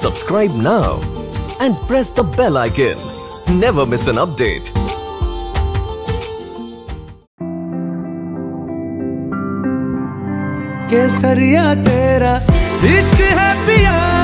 Subscribe now and press the bell icon. Never miss an update. केसरिया तेरा इश्क है पिया।